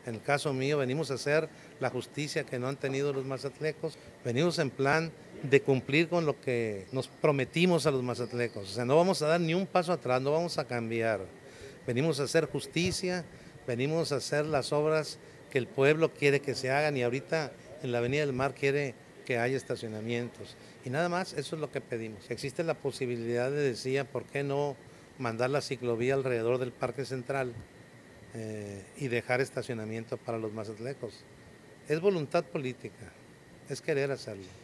En el caso mío, venimos a hacer la justicia que no han tenido los mazatlecos, venimos en plan de cumplir con lo que nos prometimos a los mazatlecos. O sea, no vamos a dar ni un paso atrás, no vamos a cambiar. Venimos a hacer justicia, venimos a hacer las obras que el pueblo quiere que se hagan y ahorita en la Avenida del Mar quiere que haya estacionamientos. Y nada más, eso es lo que pedimos. Existe la posibilidad de, decía, ¿por qué no mandar la ciclovía alrededor del Parque Central y dejar estacionamiento para los mazatlecos? Es voluntad política, es querer hacerlo.